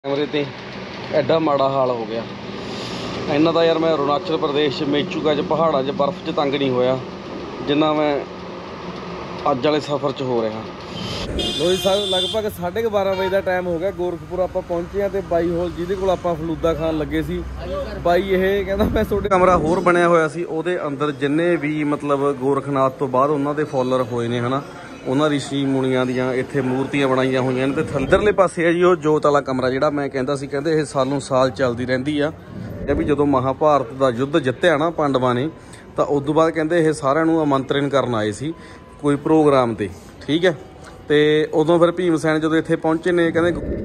कैमरे ते एडा माड़ा हाल हो गया इन्ना दा यार। मैं अरुणाचल प्रदेश मेचूका पहाड़ा बर्फ च तंग नहीं होया जिन्ना मैं अज वाले सफ़र च हो रहा। लो जी लगभग 12:30 बजे का टाइम हो गया। गोरखपुर आप पहुंचे हैं तो बाई होल जिहदे कोल आपां फलूदा खान लगे सी बाई ये कहता मैं तुहाडे कमरा होर बनया होया सी उहदे अंदर जिन्ने भी मतलब गोरखनाथ तो बाद उन्हां दे फॉलोअर होए ने है ना उन्होंने रिशी मुनिया दियाँ इत्थे मूर्तियां बनाईयां हुई ने। तो अंदरले पासे है जी वो जोत वाला कमरा जिहड़ा मैं कहता सी कहंदे ये सालों साल चलती रहिंदी आ भी जदों महाभारत का युद्ध जित्तिया ना पांडवां ने तो उस तो बाद कहंदे ये सारिਆਂ ਨੂੰ आमंत्रण करन आए सी कोई प्रोग्राम ते ठीक है। तो उदों फिर भीम सैन जो इत्थे पहुंचे ने कहंदे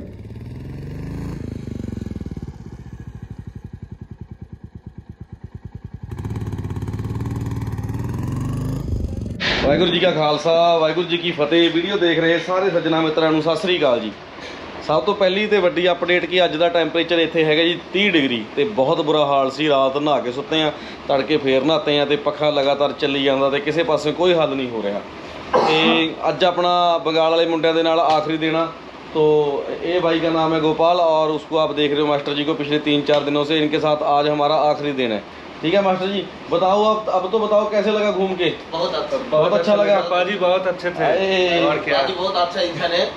वाहिगुरू जी का खालसा वाहिगुरू जी की फतेह। वीडियो देख रहे सारे सज्जना मित्रों को सत श्री अकाल जी। सब तो पहली तो वड्डी अपडेट कि अज का टैंपरेचर इत्थे है जी 30 डिग्री तो बहुत बुरा हाल सी। रात नहा के सुते हैं तड़के फेर नहाते हैं तो पखा लगातार चली जाता तो किसी पासे कोई हल नहीं हो रहा। तो अज अपना बंगाल वाले मुंडिया के नाल आखिरी दिन आ। तो ये भाई का नाम है गोपाल और उसको आप देख रहे हो मास्टर जी को पिछले 3-4 दिनों से इनके साथ आज हमारा आखिरी दिन है। ठीक है मास्टर जी बताओ अब तो बताओ कैसे लगा घूम के। बहुत अच्छा लगा पाजी बहुत अच्छे थे और क्या पाजी बहुत अच्छा इंसान है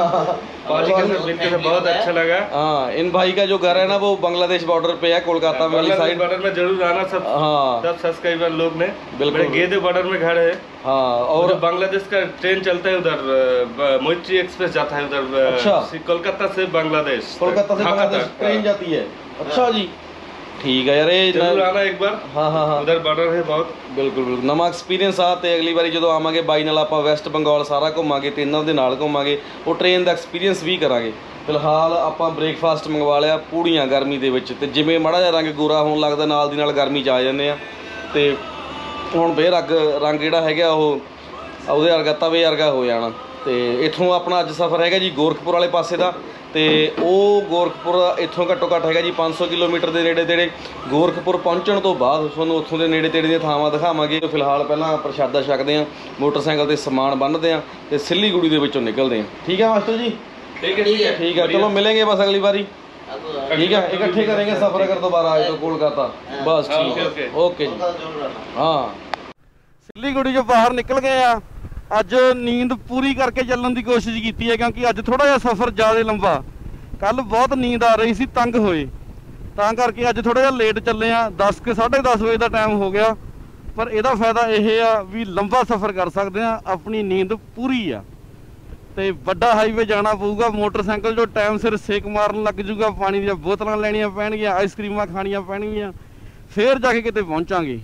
पाजी के साथ मिलकर बहुत अच्छा लगा। हाँ इन भाई का जो घर है ना वो बांग्लादेश बॉर्डर पे है कोलकाता वाली साइड बॉर्डर में जरूर आना सब। हाँ सब सब्सक्राइबर लोग ने बिल्कुल गेदे बॉर्डर में घर है। हाँ और बांग्लादेश का ट्रेन चलता है उधर मोइत्री एक्सप्रेस जाता है उधर। अच्छा कोलकाता से बांग्लादेश ट्रेन जाती है। अच्छा जी ठीक है यार जरूर आना एक बार। हाँ हाँ हाँ उधर बॉर्डर है बहुत बिल्कुल बिल्कुल नवा एक्सपीरियंस आ। तो अगली बारी जो आवांगे बाई नाल आपां वैस्ट बंगाल सारा घूमांगे तो इन्हां दे नाल घूमांगे वो ट्रेन का एक्सपीरियंस भी करांगे। फिलहाल आपां ब्रेकफास्ट मंगवा लिया पूड़ियाँ गर्मी दे विच ते जिवें माड़ा जिहा रंग गोरा होण लगदा नाल दी नाल गर्मी च आ जांदे आ ते हुण फिर रंग जिहड़ा हैगा ओह उहदे वर्गा तवे वर्गा हो जाना। तो इत्थों अपना अज सफ़र है जी गोरखपुर वाले पासे का। तो वह गोरखपुर इत्थों घट्टो घट्ट है जी 500 किलोमीटर के नेड़े तेड़े। गोरखपुर पहुँचण तो बाद तुहानूं उत्थों के नेड़े तेड़े दी थावां दिखावांगे। तो फिलहाल पहलां प्रशादा छकदे आं मोटरसाइकिल ते समान बन्नदे आं ते सिल्लीगुड़ी दे विचों निकलदे आं। ठीक है मास्टर जी ठीक है चलो मिलेंगे बस अगली बारी। ठीक है इकट्ठे करेंगे सफ़र अगर दोबारा आए तो कोलकाता बस ठीक है ओके जी। हाँ सिल्लीगुड़ी जो बाहर निकल गए आ। अज नींद पूरी करके चलने की कोशिश की है क्योंकि अज थोड़ा जहा सफ़र ज़्यादा लंबा। कल बहुत नींद आ रही सी तंग होए तां करके अज थोड़ा जहा लेट चले आ 10 के 10:30 बजे का टाइम हो गया। पर यदा फायदा यह आ भी लंबा सफ़र कर सकते हैं अपनी नींद पूरी आ। तो बड़ा हाईवे जाना पऊगा मोटरसाइकिल जो टाइम सिर सेक मारन लग जूगा पानी दी बोतलां लैनियां पैणगियां आइसक्रीमां खानियां पैणगियां फिर जाके किते पहुंचांगे।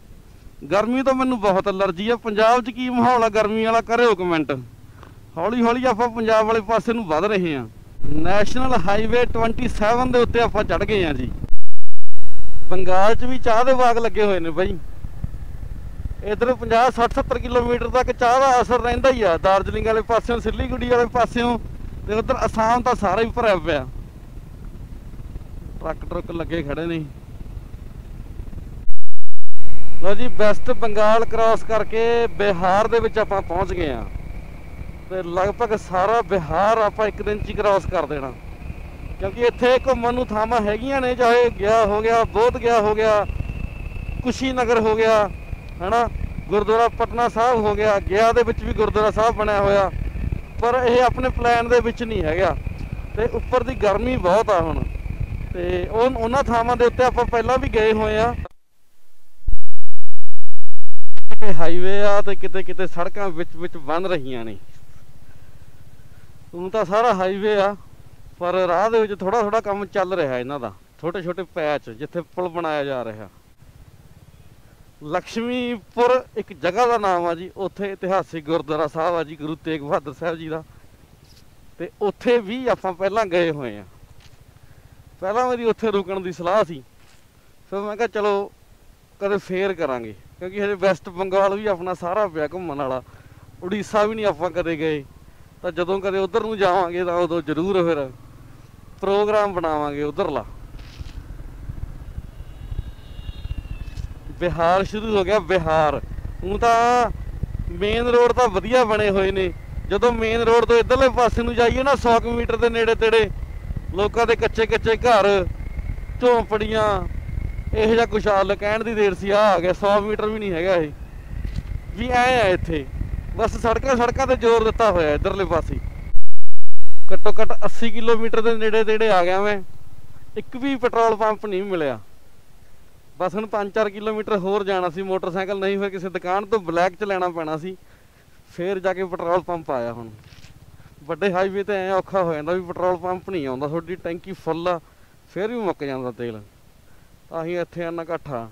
गर्मी तो मैनू बहुत एलर्जी है। पंजाब च की माहौल है गर्मी वाला करो कमेंट। हौली हौली आप पंजाब वाले पासे नूं वध रहे हैं। नैशनल हाईवे 27 के उत्ते आप चढ़ गए हैं जी। बंगाल च भी चाह के बाग लगे हुए हैं बई। इधर 50-60-70 किलोमीटर तक चाह का असर रहिंदा ही आ। दार्जिलिंग वाले पासों सिल्लीगुड़ी वाले पासों ते उधर आसाम तो सारा ही भरिया पिया। ट्रक ट्रुक लगे खड़े नहीं। लो जी वैस्ट बंगाल क्रॉस करके बिहार दे विच आपां पहुंच गए हैं। तो लगभग सारा बिहार आपां एक दिन च क्रॉस कर देना क्योंकि इत्थे घूमण नूं थावां हैगियां ने। चाहे गया हो गया बोध गया हो गया कुशीनगर हो गया है ना गुरुद्वारा पटना साहब हो गया। गया दे विच भी गुरुद्वारा साहब बनया होया पर यह अपने प्लैन दे विच नहीं हैगा। ते उप्पर दी गर्मी बहुत आ हुण ते उन्हां थावां दे उत्ते आपां पहिलां भी गए होए आ। हाईवे आ तो किते किते सड़कां विच बन रही ने। तो सारा हाईवे आ पर राह दे विच थोड़ा थोड़ा काम चल रहा इन्हां दा छोटे छोटे पैच जिथे पुल बनाया जा रहा। लक्ष्मीपुर एक जगह का नाम आ जी। उत्थे इतिहासिक गुरुद्वारा साहब आ जी गुरु तेग बहादुर साहब जी का। तो उत्थे भी आपां पहलां गए हुए हैं। पहलां मेरी उत्थे रुकण की सलाह सी फिर मैं कहा चलो कदे फेर करांगे क्योंकि हजे वैस्ट बंगाल भी अपना सारा पिया घूमण वाला। उड़ीसा भी नहीं आपां कदे गए तो जदों कदे उधर नूं जावांगे तो उदों जरूर फिर प्रोग्राम बनावांगे उधरला। बिहार शुरू हो गया बिहार। हूँ तो मेन रोड तो वधिया बने हुए ने। जदों मेन रोड तो इधरले पासे नूं जाइए ना 100 मीटर के नेड़े तेड़े ਲੋਕਾਂ ਦੇ ਕੱਚੇ ਕੱਚੇ ਘਰ, ਝੌਂਪੜੀਆਂ, ਇਹੋ ਜਿਹਾ ਕੁਛ ਹਾਲ ਕਹਿਣ ਦੀ ਦੇਰ ਸੀ। ਆ ਗਿਆ 100 ਮੀਟਰ ਵੀ ਨਹੀਂ ਹੈਗਾ ਇਹ ਵੀ ਐ ਆ ਇੱਥੇ। ਬਸ ਸੜਕਾਂ ਤੇ ਜ਼ੋਰ ਦਿੱਤਾ ਹੋਇਆ ਇੱਧਰਲੇ ਪਾਸੇ। ਘੱਟੋ ਘੱਟ 80 ਕਿਲੋਮੀਟਰ ਦੇ ਨੇੜੇ ਤੇੜੇ ਆ ਗਿਆ ਮੈਂ, ਇੱਕ ਵੀ ਪੈਟਰੋਲ ਪੰਪ ਨਹੀਂ ਮਿਲਿਆ। ਬਸ ਹੁਣ 5-4 ਕਿਲੋਮੀਟਰ ਹੋਰ ਜਾਣਾ ਸੀ, ਮੋਟਰਸਾਈਕਲ ਨਹੀਂ ਹੋਇਆ ਕਿਸੇ ਦੁਕਾਨ ਤੋਂ ਬਲੈਕ 'ਚ ਲੈਣਾ ਪੈਣਾ ਸੀ, ਫੇਰ ਜਾ ਕੇ ਪੈਟਰੋਲ ਪੰਪ ਆਇਆ। ਹੁਣ ਵੱਡੇ ਹਾਈਵੇ ਤੇ ਐਂ ਔਖਾ ਹੋ ਜਾਂਦਾ ਵੀ ਪੈਟਰੋਲ ਪੰਪ ਨਹੀਂ ਆਉਂਦਾ, ਤੁਹਾਡੀ ਟੈਂਕੀ ਫੁੱਲ ਆ ਫੇਰ ਵੀ ਮੁੱਕ ਜਾਂਦਾ ਤੇਲ। ਤਾਂ ਹੀ ਇੱਥੇ ਆਨਾ ਇਕੱਠਾ।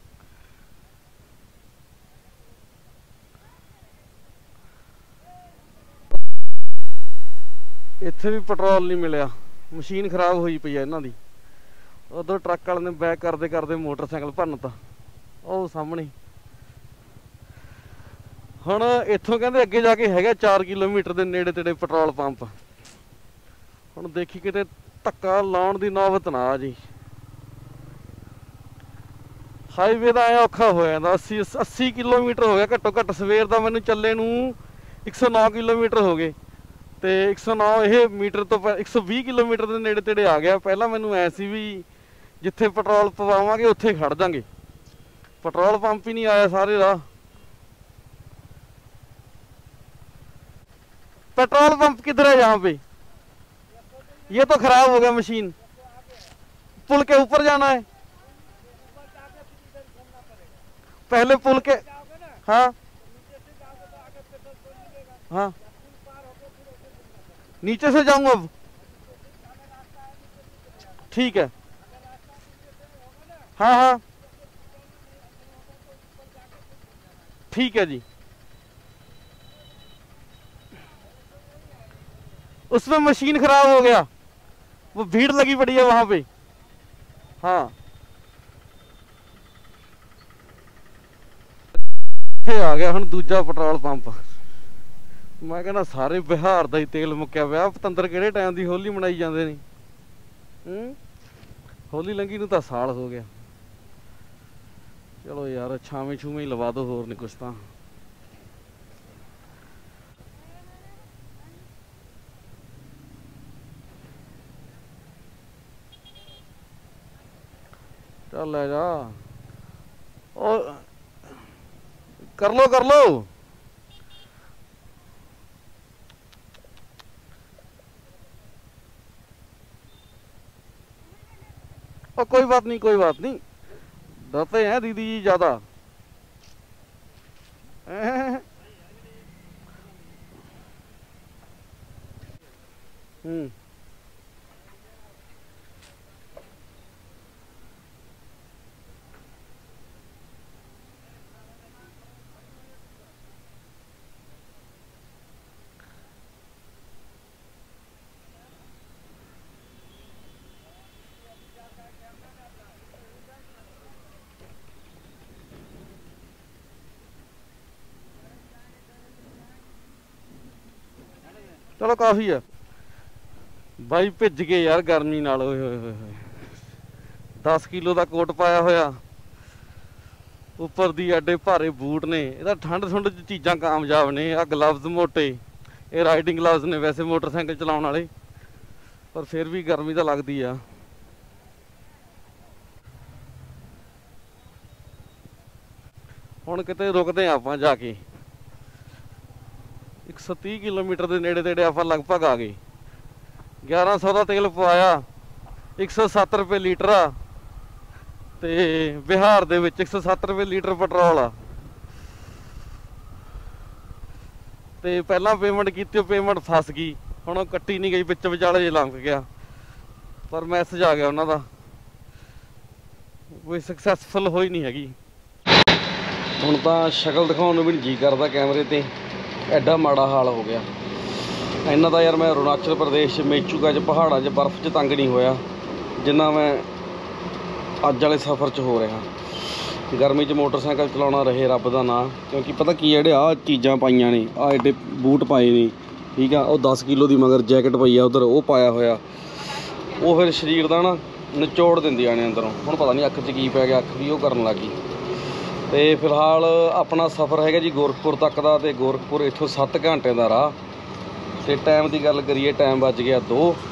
ਇੱਥੇ ਵੀ ਪੈਟਰੋਲ ਨਹੀਂ ਮਿਲਿਆ, ਮਸ਼ੀਨ ਖਰਾਬ ਹੋਈ ਪਈ ਆ ਇਹਨਾਂ ਦੀ। ਉਧਰ ਟਰੱਕ ਵਾਲੇ ਨੇ ਬੈਕ ਕਰਦੇ ਕਰਦੇ ਮੋਟਰਸਾਈਕਲ ਭੰਨਤਾ ਉਹ ਸਾਹਮਣੇ। ਹੁਣ ਇੱਥੋਂ ਕਹਿੰਦੇ ਅੱਗੇ ਜਾ ਕੇ ਹੈਗਾ 4 ਕਿਲੋਮੀਟਰ ਦੇ ਨੇੜੇ ਤੇੜੇ ਪੈਟਰੋਲ ਪੰਪ। ਹੁਣ ਦੇਖੀ ਕਿਤੇ ਧੱਕਾ ਲਾਉਣ ਦੀ ਨੌਬਤ ਨਾ ਆ ਜੀ। ਹਾਈਵੇ ਦਾ ਐ ਔਖਾ ਹੋ ਜਾਂਦਾ। 80 ਕਿਲੋਮੀਟਰ ਹੋ ਗਿਆ ਘੱਟੋ ਘੱਟ। ਸਵੇਰ ਦਾ ਮੈਨੂੰ ਚੱਲੇ ਨੂੰ 109 ਕਿਲੋਮੀਟਰ ਹੋ ਗਏ ਤੇ 109 ਇਹ ਮੀਟਰ ਤੋਂ 120 ਕਿਲੋਮੀਟਰ ਦੇ ਨੇੜੇ ਤੇੜੇ ਆ ਗਿਆ। ਪਹਿਲਾਂ ਮੈਨੂੰ ਐ ਸੀ ਵੀ ਜਿੱਥੇ ਪੈਟਰੋਲ ਪਵਾਵਾਂਗੇ ਉੱਥੇ ਖੜ ਜਾਾਂਗੇ, ਪੈਟਰੋਲ ਪੰਪ ਹੀ ਨਹੀਂ ਆਇਆ ਸਾਰੇ ਰਾਹ। पेट्रोल पंप किधर है यहाँ पे? ये तो खराब हो गया मशीन। पुल के ऊपर जाना है, पहले पुल के। हाँ हाँ, नीचे से जाऊंगा अब। ठीक है, हाँ हाँ ठीक है जी। उसमें मशीन खराब हो गया, वो भीड़ लगी पड़ी है वहां पे। हाँ आ गया हम दूजा पेट्रोल पंप। मैं कहना सारे बिहार का ही तेल मुक्या पिया। पतंदर किहड़े टाइम की होली मनाई जाते ने। होली लंघी नूं तां साल हो गया। चलो यार छावे छूवे ही लवा दो, होर नहीं कुछ। तां चल ले जा। और कर लो कर लो। और कोई बात नहीं कोई बात नहीं, डरते हैं दीदी जी ज्यादा। चलो काफी है भाई। भिज गए यार गर्मी नाल। 10 किलो का कोट पाया होया, उपर दी एडे भारे बूट ने। इहदा ठंड ठुंड च चीज़ां कामयाब ने। आ ग्लव्स मोटे, ये राइडिंग ग्लव्स ने वैसे मोटरसाइकिल चलाउण वाले, पर फिर भी गर्मी तो लगती आ। हुण किते रुकदे आपां जाके। 130 किलोमीटर के नेड़े तेड़े आप लगभग आ गए। 1100 का तेल पवाया, 107 रुपये लीटर आ। ते बिहार दे विच 107 रुपये लीटर पेट्रोल आ। ते पहला पेमेंट की, पेमेंट फस गई, हुण कट्टी नहीं गई, विच विचाले लंघ गया। पर मैसेज आ गया उन्हों का, कोई सक्सैसफुल हो ही नहीं हैगी। हुण तां शक्ल दिखाउण नूं भी जी करदा कैमरे ते, एडा माड़ा हाल हो गया इन्हां दा। यार मैं अरुणाचल प्रदेश मेचूका च पहाड़ां च बर्फ च तंग नहीं होया जिन्ना मैं अज वाले सफ़र च हो रहा। गर्मी च मोटरसाइकिल चलाउणा रहे रब दा नां, क्योंकि पता की जेहड़े आ चीज़ां पाईयां ने, आ एडे बूट पाए ने, ठीक है। वो 10 किलो की मगर जैकेट पई आ, उधर वो पाया होया, वो फिर शरीर का ना निचोड़ दिंदियां ने अंदरों। हुण पता नहीं अख च की पै गया, अख भी वो करन लग गई। तो फिलहाल अपना सफ़र है जी गोरखपुर तक का। तो गोरखपुर इत्थों 7 घंटे का राह। तो टाइम की गल करिए, टाइम बज गया 2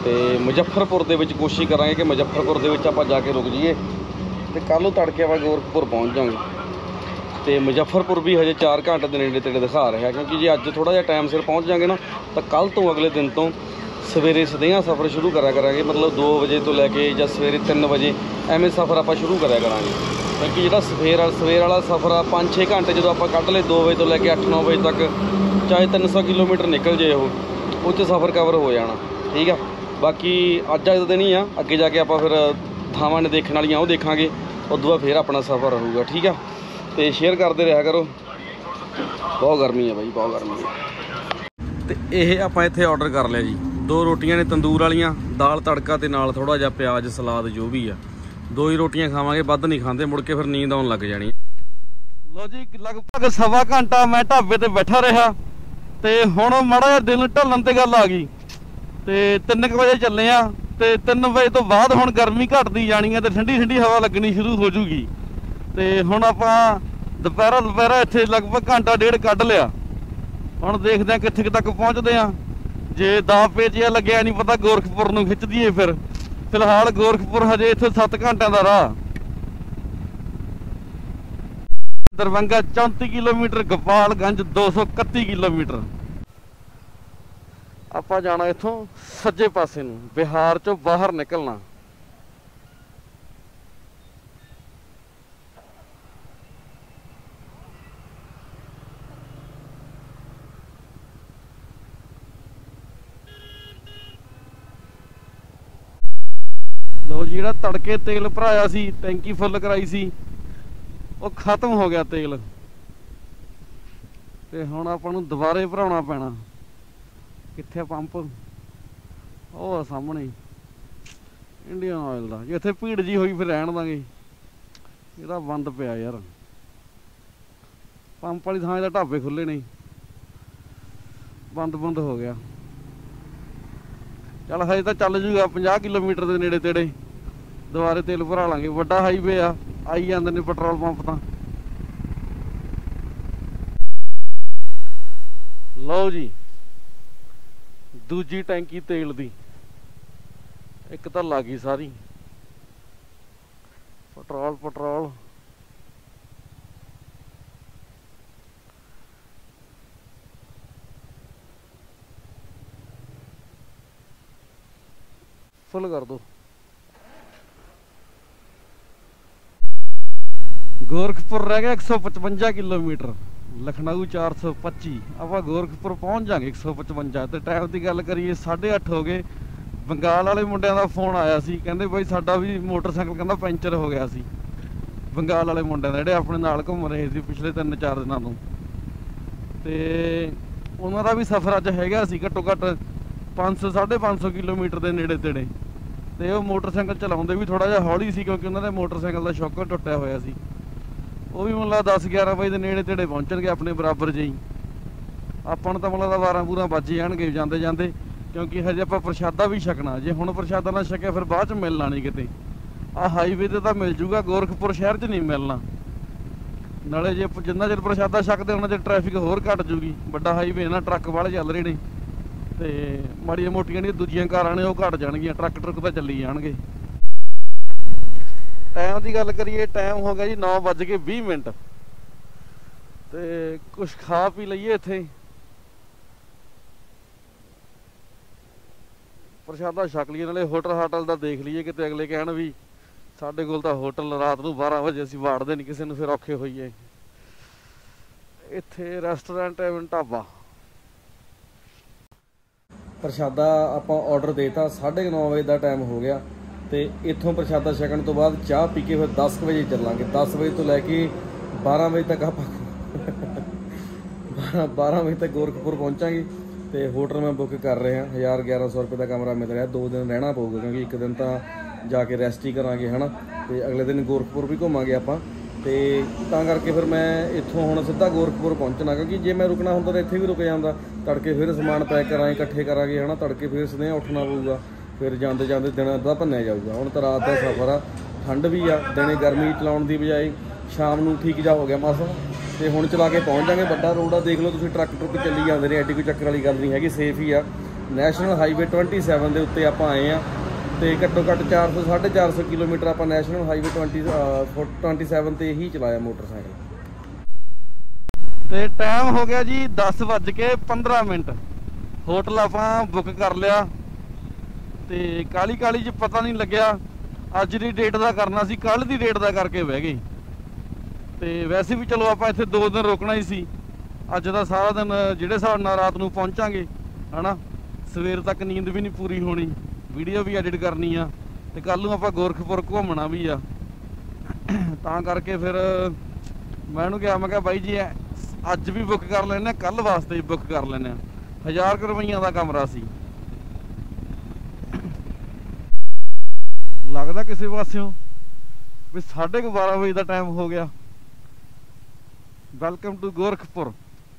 ਤੇ ਮੁਜ਼ੱਫਰਪੁਰ ਦੇ ਵਿੱਚ ਕੋਸ਼ਿਸ਼ ਕਰਾਂਗੇ ਕਿ ਮੁਜ਼ੱਫਰਪੁਰ ਦੇ ਵਿੱਚ ਆਪਾਂ ਜਾ ਕੇ ਰੁਕ ਜਾਈਏ ਤੇ ਕੱਲ੍ਹ ਨੂੰ ਤੜਕੇ ਆਪਾਂ ਗੋਰਖਪੁਰ ਪਹੁੰਚ ਜਾਵਾਂਗੇ। ਤੇ ਮੁਜ਼ੱਫਰਪੁਰ ਵੀ ਹਜੇ 4 ਘੰਟੇ ਦੇ ਨੇੜੇ ਤੇੜੇ ਦਿਖਾ ਰਿਹਾ, ਕਿਉਂਕਿ ਜੇ ਅੱਜ ਥੋੜ੍ਹਾ ਜਿਹਾ ਟਾਈਮ ਸਿਰ ਪਹੁੰਚ ਜਾਵਾਂਗੇ ਨਾ ਤਾਂ ਕੱਲ੍ਹ ਤੋਂ ਅਗਲੇ ਦਿਨ ਤੋਂ ਸਵੇਰੇ ਸਦਿਆਂ ਸਫ਼ਰ ਸ਼ੁਰੂ ਕਰਾਂਗੇ, ਮਤਲਬ 2 ਵਜੇ ਤੋਂ ਲੈ ਕੇ ਜਾਂ ਸਵੇਰੇ 3 ਵਜੇ ਐਵੇਂ ਸਫ਼ਰ ਆਪਾਂ ਸ਼ੁਰੂ ਕਰਿਆ ਕਰਾਂਗੇ। ਕਿਉਂਕਿ ਜਿਹੜਾ ਸਵੇਰ ਵਾਲਾ ਸਫ਼ਰ ਆ 5-6 ਘੰਟੇ ਜਦੋਂ ਆਪਾਂ ਕੱਢ ਲਏ 2 ਵਜੇ ਤੋਂ ਲੈ ਕੇ 8-9 ਵਜੇ ਤੱਕ, ਚਾਹੇ 300 ਕਿਲੋਮੀਟਰ ਨਿਕਲ ਜੇ ਉਹ 'ਚ ਸਫ਼ਰ ਕਵਰ ਹੋ ਜਾਣਾ। ਠੀਕ ਆ, ਬਾਕੀ ਅੱਜ ਦਾ ਦਿਨ ਹੀ ਆ, ਅੱਗੇ ਜਾ ਕੇ ਆਪਾਂ ਫਿਰ ਥਾਵਾਂ ਨੇ ਦੇਖਣ ਵਾਲੀਆਂ ਉਹ ਦੇਖਾਂਗੇ, ਉਦੋਂ ਬਾਅਦ ਫਿਰ ਆਪਣਾ ਸਫ਼ਰ ਰਹੂਗਾ। ਠੀਕ ਆ, ਤੇ ਸ਼ੇਅਰ ਕਰਦੇ ਰਿਹਾ ਕਰੋ। ਬਹੁਤ ਗਰਮੀ ਆ ਬਾਈ, ਬਹੁਤ ਗਰਮੀ ਆ। ਤੇ ਇਹ ਆਪਾਂ ਇੱਥੇ ਆਰਡਰ ਕਰ ਲਿਆ ਜੀ, 2 ਰੋਟੀਆਂ ਨੇ ਤੰਦੂਰ ਵਾਲੀਆਂ, ਦਾਲ ਤੜਕਾ ਤੇ ਨਾਲ ਥੋੜਾ ਜਿਹਾ ਪਿਆਜ਼ ਸਲਾਦ ਜੋ ਵੀ ਆ। 2 ਹੀ ਰੋਟੀਆਂ ਖਾਵਾਂਗੇ, ਵੱਧ ਨਹੀਂ ਖਾਂਦੇ, ਮੁੜ ਕੇ ਫਿਰ ਨੀਂਦ ਆਉਣ ਲੱਗ ਜਾਣੀ। ਲੋ ਜੀ ਲਗਭਗ 1.25 ਘੰਟਾ ਮੈਂ ਢਾਬੇ ਤੇ ਬੈਠਾ ਰਿਹਾ ਤੇ ਹੁਣ ਮਾੜਾ ਜਿਹਾ ਦਿਨ ਢਲਣ ਤੇ ਗੱਲ ਆ ਗਈ ਤੇ 3 ਵਜੇ ਚੱਲੇ ਆ ਤੇ 3 ਵਜੇ ਤੋਂ ਬਾਅਦ ਹੁਣ ਗਰਮੀ ਘਟਦੀ ਜਾਣੀ ਆ ਤੇ ਠੰਡੀ ਠੰਡੀ ਹਵਾ ਲੱਗਣੀ ਸ਼ੁਰੂ ਹੋ ਜੂਗੀ। ਤੇ ਹੁਣ ਆਪਾਂ ਦੁਪਹਿਰਾ ਇੱਥੇ ਲਗਭਗ ਘੰਟਾ ਡੇਢ ਕੱਢ ਲਿਆ। ਹੁਣ ਦੇਖਦੇ ਆ ਕਿੱਥੇ ਤੱਕ ਪਹੁੰਚਦੇ ਆ। ਜੇ 10 ਪੇਚੀਆ ਲੱਗਿਆ ਨਹੀਂ ਪਤਾ ਗੋਰਖਪੁਰ ਨੂੰ ਖਿੱਚ ਦਈਏ। ਫਿਰ ਫਿਲਹਾਲ ਗੋਰਖਪੁਰ ਹਜੇ ਇੱਥੇ 7 ਘੰਟਿਆਂ ਦਾ ਰਾਹ। Darbhanga 34 kilometre, Gopalganj 231 kilometre. ਆਪਾਂ ਜਾਣਾ ਇੱਥੋਂ ਸੱਜੇ ਪਾਸੇ ਨੂੰ, ਬਿਹਾਰ ਚੋਂ ਬਾਹਰ ਨਿਕਲਣਾ। ਲੋ ਜੀ, ਜਿਹੜਾ ਤੜਕੇ ਤੇਲ ਭਰਾਇਆ ਸੀ, ਟੈਂਕੀ ਫੁੱਲ ਕਰਾਈ ਸੀ, ਉਹ ਖਤਮ ਹੋ ਗਿਆ ਤੇਲ ਤੇ ਹੁਣ ਆਪਾਂ ਨੂੰ ਦੁਬਾਰੇ ਭਰਾਉਣਾ ਪੈਣਾ। ਕਿੱਥੇ ਪੰਪ? ਉਹ ਆ ਸਾਹਮਣੇ ਇੰਡੀਅਨ ਆਇਲ ਦਾ। ਜੇ ਇੱਥੇ ਭੀੜ ਜੀ ਹੋਈ ਫਿਰ ਰਹਿਣ ਦਾਂਗੇ, ਇਹਦਾ ਬੰਦ ਪਿਆ ਯਾਰ। ਪੰਪ ਵਾਲੀ ਥਾਂ ਇਹਦਾ ਢਾਬੇ ਖੁੱਲੇ ਨਹੀਂ, ਬੰਦ ਹੋ ਗਿਆ। ਚੱਲ ਹਜੇ ਤਾਂ ਚੱਲ ਜੂਗਾ 50 ਕਿਲੋਮੀਟਰ ਦੇ ਨੇੜੇ ਤੇੜੇ, ਦੁਬਾਰੇ ਤੇਲ ਭਰਾ ਲਾਂਗੇ। ਵੱਡਾ ਹਾਈਵੇ ਆ, ਆਈ ਜਾਂਦੇ ਨੇ ਪੈਟਰੋਲ ਪੰਪ ਤਾਂ। ਲਓ ਜੀ, ਦੂਜੀ ਟੈਂਕੀ ਤੇਲ ਦੀ, ਇੱਕ ਤਾਂ ਲੱਗ ਗਈ ਸਾਰੀ। ਪੈਟਰੋਲ ਫੁੱਲ ਕਰ ਦੋ। ਗੋਰਖਪੁਰ ਰਹਿ ਗਿਆ 155 ਕਿਲੋਮੀਟਰ, ਲਖਨਊ 425। ਆਪਾਂ ਗੋਰਖਪੁਰ ਪਹੁੰਚ ਜਾਾਂਗੇ 155 ਤੇ ਟਾਈਮ ਦੀ ਗੱਲ ਕਰੀਏ 8:30 ਹੋ ਗਏ। ਬੰਗਾਲ ਵਾਲੇ ਮੁੰਡਿਆਂ ਦਾ ਫੋਨ ਆਇਆ ਸੀ, ਕਹਿੰਦੇ ਬਾਈ ਸਾਡਾ ਵੀ ਮੋਟਰਸਾਈਕਲ ਕਹਿੰਦਾ ਪੈਂਚਰ ਹੋ ਗਿਆ ਸੀ। ਬੰਗਾਲ ਵਾਲੇ ਮੁੰਡਿਆਂ ਦਾ, ਜਿਹੜੇ ਆਪਣੇ ਨਾਲ ਘੁੰਮ ਰਹੇ ਸੀ ਪਿਛਲੇ 3-4 ਦਿਨਾਂ ਤੋਂ। ਤੇ ਉਹਨਾਂ ਦਾ ਵੀ ਸਫ਼ਰ ਅੱਜ ਹੈਗਾ ਸੀ ਘੱਟੋ ਘੱਟ 500-550 ਕਿਲੋਮੀਟਰ ਦੇ ਨੇੜੇ ਤੇੜੇ। ਤੇ ਉਹ ਮੋਟਰਸਾਈਕਲ ਚਲਾਉਂਦੇ ਵੀ ਥੋੜਾ ਜਿਹਾ ਹੌਲੀ ਸੀ, ਕਿਉਂਕਿ ਉਹਨਾਂ ਦੇ ਮੋਟਰਸਾਈਕਲ ਦਾ ਸ਼ੌਕਰ ਟੁੱਟਿਆ ਹੋਇਆ ਸੀ। ਉਹ ਵੀ ਮਤਲਬ 10-11 ਵਜੇ ਦੇ ਨੇੜੇ ਤੇੜੇ ਪਹੁੰਚਣਗੇ ਆਪਣੇ ਬਰਾਬਰ ਜਿਹੀ। ਆਪਾਂ ਨੂੰ ਤਾਂ ਮਤਲਬ 12 ਵੱਜ ਜਾਣਗੇ ਜਾਂਦੇ ਜਾਂਦੇ, ਕਿਉਂਕਿ ਹਜੇ ਆਪਾਂ ਪ੍ਰਸ਼ਾਦਾ ਵੀ ਛਕਣਾ। ਜੇ ਹੁਣ ਪ੍ਰਸ਼ਾਦਾ ਨਾ ਛਕਿਆ ਫਿਰ ਬਾਅਦ ਚ ਮਿਲਣਾ ਨਹੀਂ ਕਿਤੇ। ਆਹ ਹਾਈਵੇ ਤੇ ਤਾਂ ਮਿਲ ਜੂਗਾ, ਗੋਰਖਪੁਰ ਸ਼ਹਿਰ ਚ ਨਹੀਂ ਮਿਲਣਾ। ਨਾਲੇ ਜੇ ਜਿੰਨਾ ਚਿਰ ਪ੍ਰਸ਼ਾਦਾ ਛਕਦੇ ਉਹਨਾਂ ਚਿਰ ਟ੍ਰੈਫਿਕ ਹੋਰ ਘੱਟ ਜੂਗੀ। ਵੱਡਾ ਹਾਈਵੇ ਨਾ, ਟਰੱਕ ਵਾਲੇ ਚੱਲ ਰਹੇ ਨੇ ਤੇ ਮਾੜੀਆਂ ਮੋਟੀਆਂ ਜਿਹੜੀਆਂ ਦੂਜੀਆਂ ਕਾਰਾਂ ਨੇ ਉਹ ਘੱਟ ਜਾਣਗੀਆਂ, ਟਰੱਕ ਤਾਂ ਚੱਲੀ ਜਾਣਗੇ। ਟਾਈਮ ਦੀ ਗੱਲ ਕਰੀਏ, ਟਾਈਮ ਹੋ ਗਿਆ ਜੀ 9:20 ਤੇ ਕੁਛ ਖਾ ਪੀ ਲਈਏ ਇੱਥੇ। ਪ੍ਰਸ਼ਾਦਾ ਛਕ ਲਈਏ, ਨਾਲੇ ਹੋਟਲ ਦਾ ਦੇਖ ਲਈਏ, ਕਿਤੇ ਅਗਲੇ ਕਹਿਣ ਵੀ ਸਾਡੇ ਕੋਲ ਤਾਂ ਹੋਟਲ ਰਾਤ ਨੂੰ 12 ਵਜੇ ਅਸੀਂ ਵਾੜਦੇ ਨਹੀਂ ਕਿਸੇ ਨੂੰ, ਫਿਰ ਔਖੇ ਹੋਈਏ। ਇੱਥੇ ਰੈਸਟੋਰੈਂਟ ਐਵਨ ਢਾਬਾ। ਪ੍ਰਸ਼ਾਦਾ ਆਪਾਂ ਆਰਡਰ ਦੇਤਾ, 9:30 ਵਜੇ ਦਾ ਟਾਈਮ ਹੋ ਗਿਆ ਤੇ ਇੱਥੋਂ ਪ੍ਰਸ਼ਾਦਾ ਛਕਣ ਤੋਂ ਬਾਅਦ ਚਾਹ ਪੀ ਕੇ ਫਿਰ 10 ਵਜੇ ਚੱਲਾਂਗੇ। 10 ਵਜੇ ਤੋਂ ਲੈ ਕੇ 12 ਵਜੇ ਤੱਕ ਆਪਾਂ 12 ਵਜੇ ਤੱਕ ਗੋਰਖਪੁਰ ਪਹੁੰਚਾਂਗੇ। ਤੇ ਹੋਟਲ ਮੈਂ ਬੁੱਕ ਕਰ ਰਿਹਾ, 1000-1100 ਰੁਪਏ ਦਾ ਕਮਰਾ ਮਿਲ ਰਿਹਾ। 2 ਦਿਨ ਰਹਿਣਾ ਪਊਗਾ, ਕਿਉਂਕਿ ਇੱਕ ਦਿਨ ਤਾਂ ਜਾ ਕੇ ਰੈਸਟ ਹੀ ਕਰਾਂਗੇ ਹੈ ਨਾ, ਤੇ ਅਗਲੇ ਦਿਨ ਗੋਰਖਪੁਰ ਵੀ ਘੁੰਮਾਂਗੇ ਆਪਾਂ। ਤੇ ਤਾਂ ਕਰਕੇ ਫਿਰ ਮੈਂ ਇੱਥੋਂ ਹੁਣ ਸਿੱਧਾ ਗੋਰਖਪੁਰ ਪਹੁੰਚਣਾ, ਕਿਉਂਕਿ ਜੇ ਮੈਂ ਰੁਕਣਾ ਹੁੰਦਾ ਤਾਂ ਇੱਥੇ ਵੀ ਰੁਕ ਜਾਂਦਾ। ਤੜਕੇ ਫਿਰ ਸਮਾਨ ਪੈਕ ਕਰਾਂਗੇ, ਇਕੱਠੇ ਕਰਾਂਗੇ ਹੈ ਨਾ, ਤੜਕੇ ਫਿਰ ਸਵੇਰੇ ਉੱਠਣਾ ਪਊਗਾ, ਫਿਰ ਜਾਂਦੇ ਦਿਨ ਅੱਧਾ ਭੰਨਿਆ ਜਾਊਗਾ। ਹੁਣ ਤਾਂ ਰਾਤ ਦਾ ਸਫ਼ਰ ਆ, ਠੰਡ ਵੀ ਆ, ਦਿਨੇ ਗਰਮੀ ਚਲਾਉਣ ਦੀ ਬਜਾਏ ਸ਼ਾਮ ਨੂੰ ਠੀਕ ਜਾ ਹੋ ਗਿਆ ਮੌਸਮ। ਤੇ ਹੁਣ ਚਲਾ ਕੇ ਪਹੁੰਚ ਜਾਵਾਂਗੇ। ਵੱਡਾ ਰੋਡ ਆ, ਦੇਖ ਲਓ ਤੁਸੀਂ, ਟਰੱਕ ਚੱਲੀ ਜਾਂਦੇ ਨੇ, ਐਡੀ ਕੋਈ ਚੱਕਰ ਵਾਲੀ ਗੱਲ ਨਹੀਂ ਹੈਗੀ, ਸੇਫ ਹੀ ਆ। ਨੈਸ਼ਨਲ ਹਾਈਵੇ 27 ਦੇ ਉੱਤੇ ਆਪਾਂ ਆਏ ਆ ਤੇ ਘੱਟੋ ਘੱਟ 400 450 ਕਿਲੋਮੀਟਰ ਆਪਾਂ ਨੈਸ਼ਨਲ ਹਾਈਵੇ 27 ਤੇ ਹੀ ਚਲਾਇਆ ਮੋਟਰਸਾਈਕਲ। ਤੇ ਟਾਈਮ ਹੋ ਗਿਆ ਜੀ 10:15। ਹੋਟਲ ਆਪਾਂ ਬੁੱਕ ਕਰ ਲਿਆ ਤੇ ਕਾਲੀ ਚ ਪਤਾ ਨਹੀਂ ਲੱਗਿਆ ਅੱਜ ਦੀ ਡੇਟ ਦਾ ਕਰਨਾ ਸੀ, ਕੱਲ ਦੀ ਡੇਟ ਦਾ ਕਰਕੇ ਬਹਿ ਗਏ। ਤੇ ਵੈਸੇ ਵੀ ਚਲੋ ਆਪਾਂ ਇੱਥੇ 2 ਦਿਨ ਰੁਕਣਾ ਹੀ ਸੀ। ਅੱਜ ਦਾ ਸਾਰਾ ਦਿਨ ਜਿਹੜੇ ਹਿਸਾਬ ਨਾਲ ਰਾਤ ਨੂੰ ਪਹੁੰਚਾਂਗੇ ਹਨਾ, ਸਵੇਰ ਤੱਕ ਨੀਂਦ ਵੀ ਨਹੀਂ ਪੂਰੀ ਹੋਣੀ, ਵੀਡੀਓ ਵੀ ਐਡਿਟ ਕਰਨੀ ਆ ਤੇ ਕੱਲ ਨੂੰ ਆਪਾਂ ਗੋਰਖਪੁਰ ਘੁੰਮਣਾ ਵੀ ਆ। ਤਾਂ ਕਰਕੇ ਫਿਰ ਮੈਂ ਉਹਨੂੰ ਕਿਹਾ, ਮੈਂ ਕਿਹਾ ਬਾਈ ਜੀ ਅੱਜ ਵੀ ਬੁੱਕ ਕਰ ਲੈਂਦੇ, ਕੱਲ ਵਾਸਤੇ ਵੀ ਬੁੱਕ ਕਰ ਲੈਂਦੇ ਆ। 1000 ਰੁਪਈਆਂ ਦਾ ਕਮਰਾ ਸੀ। ਲੱਗਦਾ ਕਿਸੇ ਪਾਸਿਓਂ ਵੀ 12:30 ਵਜੇ ਦਾ ਟਾਈਮ ਹੋ ਗਿਆ। Welcome to Gorakhpur.